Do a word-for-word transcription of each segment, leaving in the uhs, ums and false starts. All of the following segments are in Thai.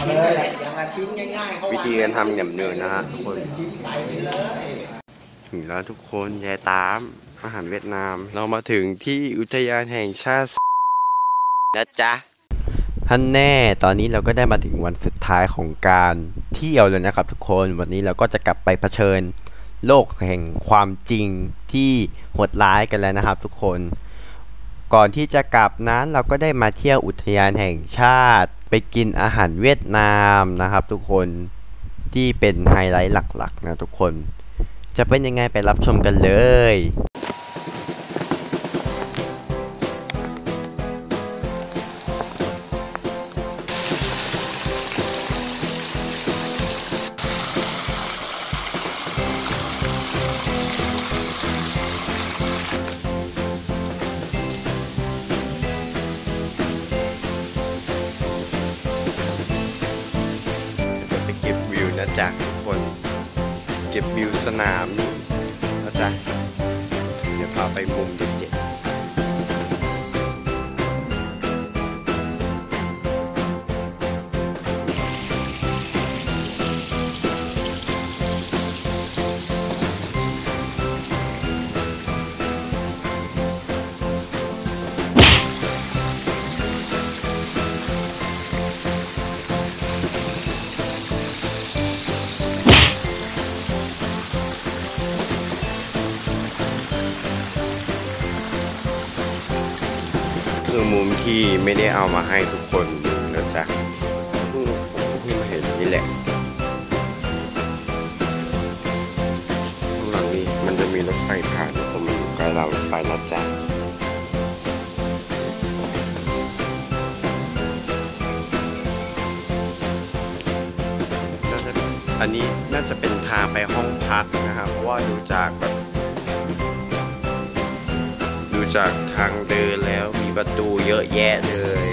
เลยอย่างละชิ้นง่ายๆวิธีการทำอย่างเดิมนะฮะทุกคนถึงแล้วทุกคนยายตามอาหารเวียดนามเรามาถึงที่อุทยานแห่งชาตินะจ๊ะท่านแน่ตอนนี้เราก็ได้มาถึงวันสุดท้ายของการเที่ยวเลยนะครับทุกคนวันนี้เราก็จะกลับไปเผชิญโลกแห่งความจริงที่โหดร้ายกันแล้วนะครับทุกคนก่อนที่จะกลับนั้นเราก็ได้มาเที่ยวอุทยานแห่งชาติไปกินอาหารเวียดนามนะครับทุกคนที่เป็นไฮไลท์หลักๆนะทุกคนจะเป็นยังไงไปรับชมกันเลยจากทุกคนเก็บวิวสนามนะจ๊ะเดี๋ยวพาไปมุมเด็ดคือมุมที่ไม่ได้เอามาให้ทุกคนดูนะจ๊ะเพิ่งมาเห็นนี่แหละข้างหลังนี้มันจะมีรถไฟผ่านผมอยู่ใกล้รางรถไฟนะจ๊ะอันนี้น่าจะเป็นทางไปห้องพักนะครับเพราะว่าดูจากแบบดูจากทางเดินแล้วมีประตูเยอะแยะเลย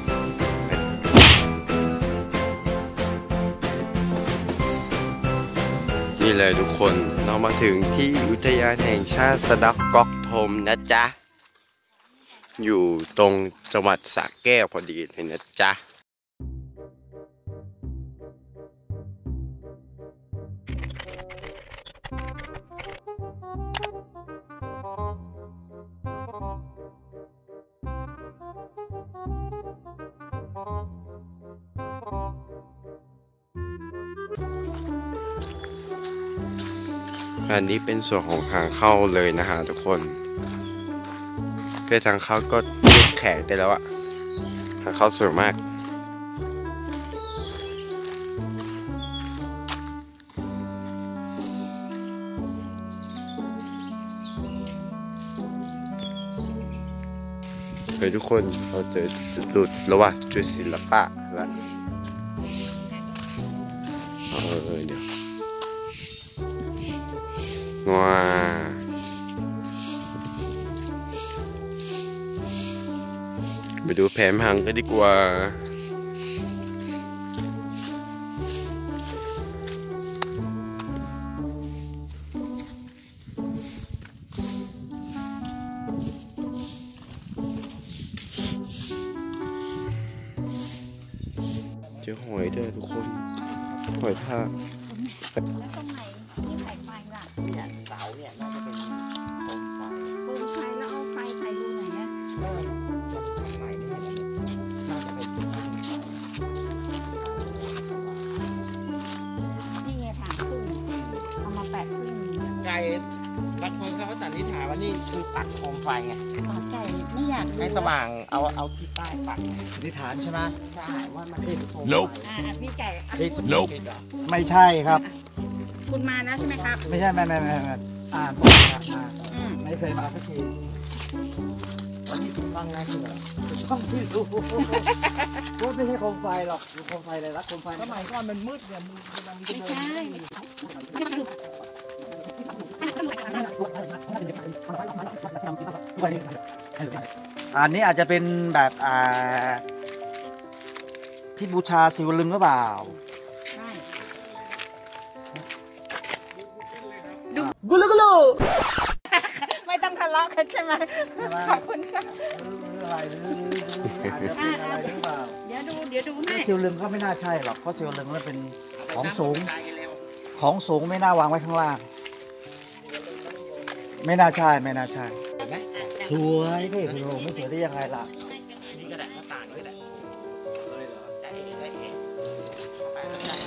นี่เลยทุกคนเรามาถึงที่อุทยานแห่งชาติสะด็อกก๊อกทมนะจ๊ะอยู่ตรงจังหวัดสระแก้วพอดีเลยนะจ๊ะอันนี้เป็นส่วนของทางเข้าเลยนะฮะทุกคนแค่ทางเข้าก็ยุบแขกไปแล้วอะทางเข้าสวยมากเฮ้ยทุกคนเราเจอจุดแล้วว่ะจุดศิลปะแล้วเออเดี๋ยวว้าไปดูแผนพังกันดีกว่าเจอหอยด้วยทุกคนหอยทากแล้วตรงไหนที่ไฟไฟล่ะเนี่ยเสาเนี่ยน่าจะเป็นโคมไฟโคมไฟแล้วเอาไฟใส่รูไหนอ่ะเออจะทำไมเนี่ยน่าจะเป็นจุดตั้งนี่ไงผ่านครึ่งเอามาแปะครึ่งไก่บางคนเขาสันนิษฐานว่านี่คือปักโคมไฟไงไก่ไม่อยากให้สว่างเอาเอาที่ใต้ปักสันนิษฐานใช่ไหมใช่ว่ามันเป็นโคมไฟอ่าพี่ไก่ผิดไม่ใช่ครับคุณมาแล้วใช่ไหมครับไม่ใช่ไม่ไม่ไม่ไม่อ่านมาไม่เคยมาสักทีวันนี้ถูกต้องนะคือช่องที่ดูพูดไม่ใช่โคมไฟหรอกดูโคมไฟเลยละโคมไฟสมัยก่อนมันมืดเนี่ยมืดมันไม่ใช่อันนี้อาจจะเป็นแบบอ่าที่บูชาศิวลึงหรือเปล่ากุลูกุลูไม่ต้องทะเลาะกันใช่ไหมขอบคุณค่ะอะไรหรืออาจจะเป็นอะไรหรือเปล่าเดี๋ยวดูเดี๋ยวดูให้เซลล์ลึงก็ไม่น่าใช่หรอกเพราะเซลล์ลึงมันเป็นของสูงของสูงไม่น่าวางไว้ข้างล่างไม่น่าใช่ไม่น่าใช่สวยที่คุณลุงไม่สวยได้ยังไงล่ะนี่ก็ได้หน้าต่างด้วยแหละเลยเหรอได้ได้เองไปแล้วได้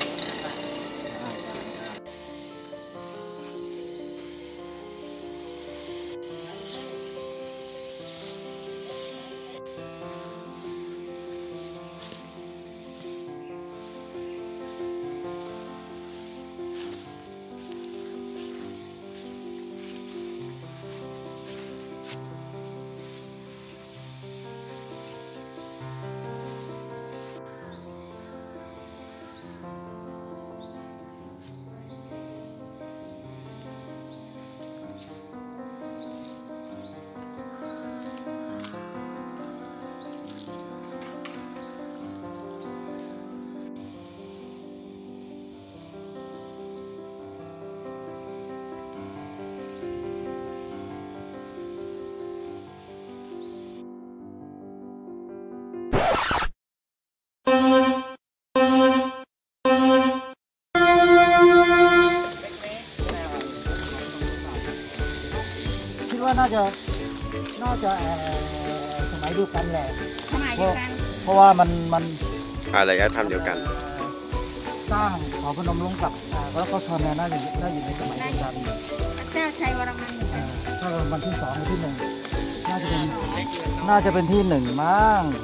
ว่าน่าจะน่าจะสมัยเดียวกันแหละสมัยเดียวกันเพราะว่ามันมันอะไรก็ทำเดียวกันสร้างเขาพนมรุ้งกับแล้วก็ชนเนี่ยน่าจะน่าอยู่ในสมัยเดียวกันพระเจ้าชัยวรมันเหมือนกันถ้าวันที่สองหรือที่หนึ่งน่าจะเป็นน่าจะเป็นที่หนึ่งมั้ง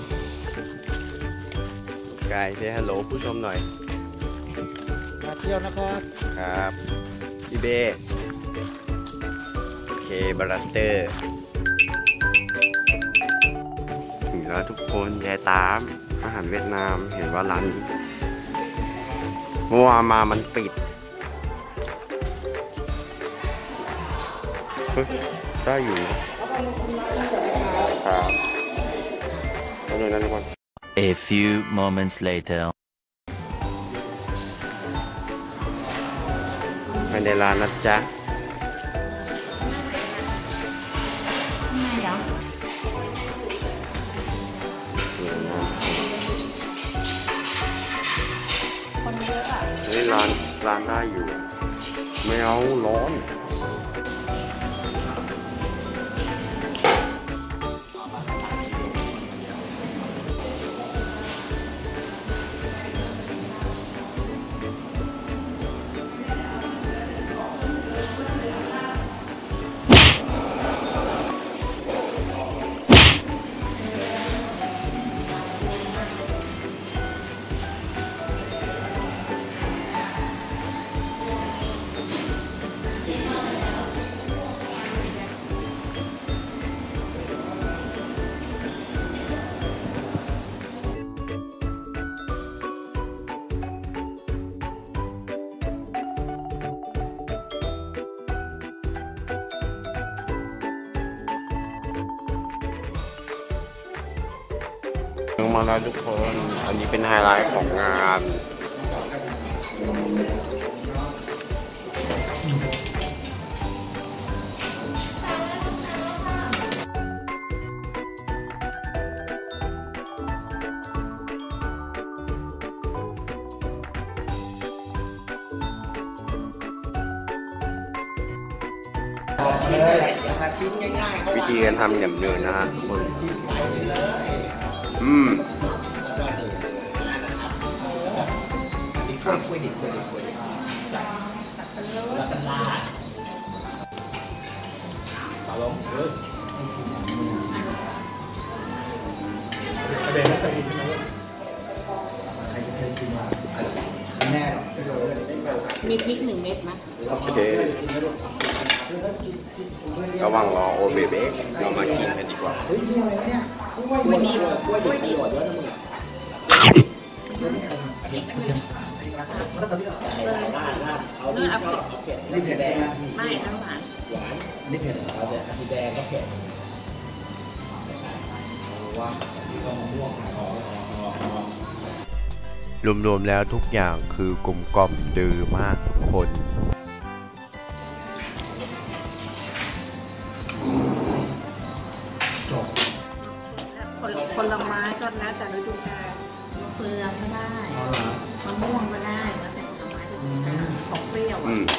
กายเซฮัลโหลผู้ชมหน่อยมาเที่ยวนะครับครับพี่เบโอเคบรัตเตอร์ถึงแล้วทุกคนยายตามอาหารเวียดนามเห็นว่าร้านนี้เมื่อวานมามันปิดเฮ้ยได้อยู่ครับเอาเลยนะทุกคน A few moments later. ภายในร้านนะจ๊ะทำไมเหรอ คนเยอะอ่ะเฮ้ยร้านร้านได้อยู่ ไม่เอาร้อนลงมาแล้วทุกคน อันนี้เป็นไฮไลท์ของงาน วิธีการทำอย่างเดินนะฮะทุกคนอืมมีพริกหนึ่งเม็ดไหมโอเคระหว่างรอโอเบเบกเรามากินกันดีกว่าเฮ้ยนี่อะไรวะเนี่ยกล้วยวันนี้กล้วยดิบแล้วตอนนี้ก็เลื่อนเอาเผ็ดนี่เผ็ดใช่ไหมไม่น้ำหวานนี่เผ็ดเหรอครับสีแดงก็เผ็ดว่าที่ก็มะม่วงขายของรวมๆแล้วทุกอย่างคือกลมกล่อมดื้อมากทุกคนอืม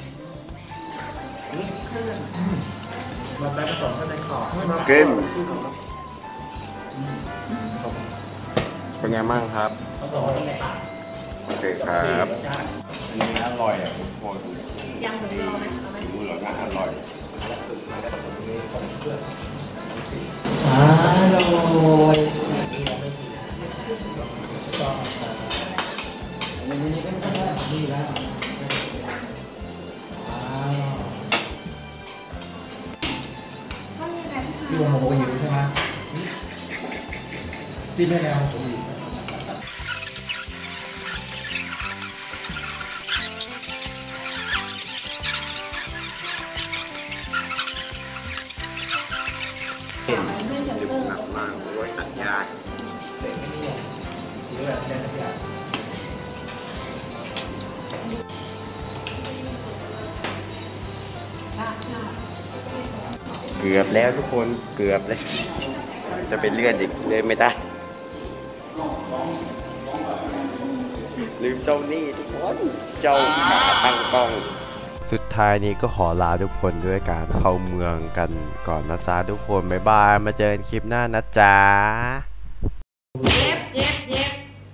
มาไปผสมกันในขอบกลิ่นเป็นไงบ้างครับผสมกันในปากโอเคครับอันนี้อร่อยอ่ะทุกคนยังหมูยอไหมเอาไหมหมูเหลืองน่าอร่อยอร่อยอันนี้ก็ไม่ได้นี่แล้วพี่วงโมโหอยู่ใช่ไหมที่ไม่แล้วผมอยู่เห็นดึกหนักมากโอ้ยตัดยากเด็กไม่นิยมหรือแบบได้ทุกอย่างเกือบแล้วทุกคนเกือบเลยจะไปเลื่อนอีกเลื่อนไม่ได้ลืมเจ้านี่ทุกคนเจ้าขาตั้งกล้องสุดท้ายนี้ก็ขอลาทุกคนด้วยการเข้าเมืองกันก่อนนะจ๊ะทุกคนบ๊ายบายมาเจอกันคลิปหน้านะจ๊ะเย้